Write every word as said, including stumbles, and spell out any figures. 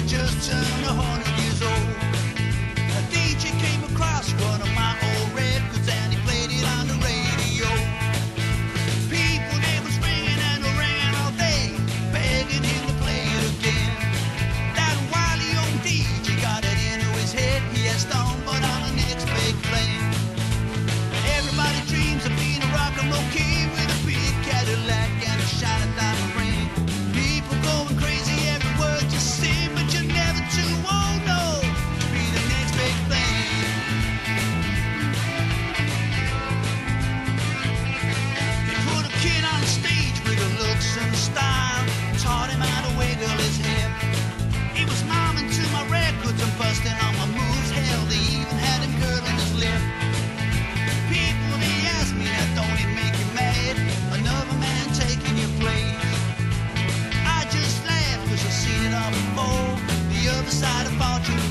just turned a hundred years old. A D J came across one of my old records and he played it on the radio. People, they was ringing and ringing all day, begging him to play it again. That wily old D J got it into his head, he had stumbled on the next big thing. Everybody dreams of being a rock and roll king with a big Cadillac and a shiny diamond ring. People going crazy every word you sing, but you're never too old, no, to be the next big thing. They put a kid on the stage with the looks and the style, taught him how to wiggle his hip. He was momming to my records and busting on my moves. Hell, they even had him curling his lip. People, they ask me, that don't it make you mad? Another man taking your place. I just laugh cause I've seen it all before. The other side of fortune